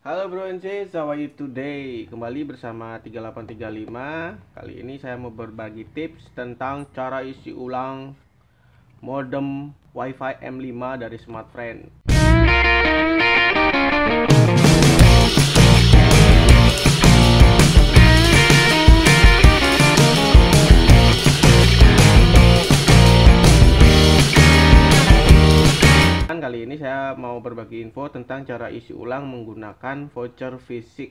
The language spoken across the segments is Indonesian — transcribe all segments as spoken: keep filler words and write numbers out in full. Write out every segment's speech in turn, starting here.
Halo Bro N C, how are you today? Kembali bersama tiga delapan tiga lima. Kali ini saya mau berbagi tips tentang cara isi ulang modem WiFi M lima dari Smartfren. Kali ini saya mau berbagi info tentang cara isi ulang menggunakan voucher V enam.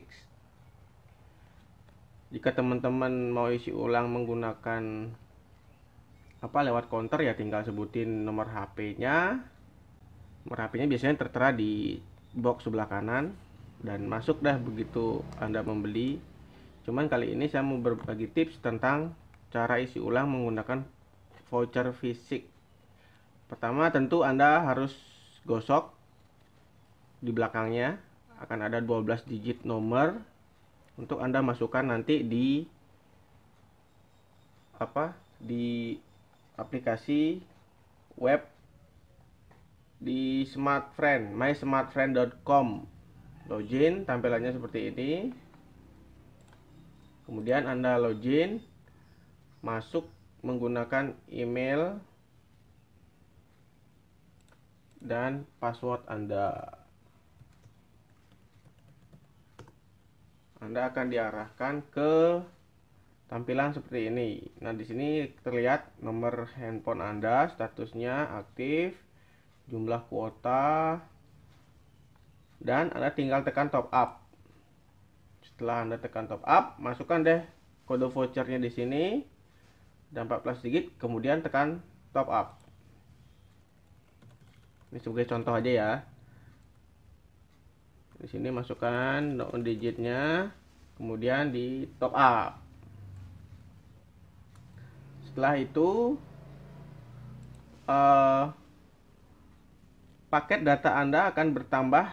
Jika teman-teman mau isi ulang menggunakan apa lewat counter, ya tinggal sebutin nomor H P-nya. Nomor H P-nya biasanya tertera di box sebelah kanan dan masuk dah begitu Anda membeli. Cuman kali ini saya mau berbagi tips tentang cara isi ulang menggunakan voucher V enam. Pertama, tentu Anda harus gosok. Di belakangnya akan ada dua belas digit nomor untuk Anda masukkan nanti di apa di aplikasi web di Smartfren, my smartfren dot com. Login, tampilannya seperti ini. Kemudian Anda login, masuk menggunakan email dan password Anda. Anda akan diarahkan ke tampilan seperti ini. Nah, di sini terlihat nomor handphone Anda, statusnya aktif, jumlah kuota, dan Anda tinggal tekan top up. Setelah Anda tekan top up, masukkan deh kode vouchernya di sini, dan empat belas digit, kemudian tekan top up. Ini sebagai contoh aja ya. Di sini masukkan digitnya, kemudian di top up. Setelah itu eh, paket data Anda akan bertambah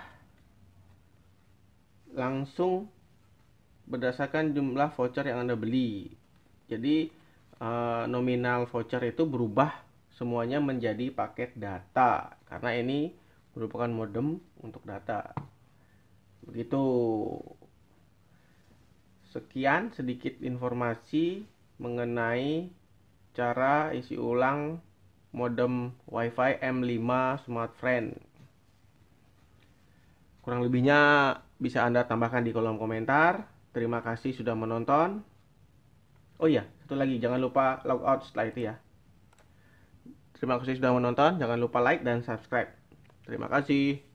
langsung berdasarkan jumlah voucher yang Anda beli. Jadi eh, nominal voucher itu berubah semuanya menjadi paket data karena ini merupakan modem untuk data. Begitu. Sekian sedikit informasi mengenai cara isi ulang modem WiFi M lima Smartfren. Kurang lebihnya bisa Anda tambahkan di kolom komentar. Terima kasih sudah menonton. Oh iya, satu lagi, jangan lupa logout setelah itu ya. Terima kasih sudah menonton. Jangan lupa like dan subscribe. Terima kasih.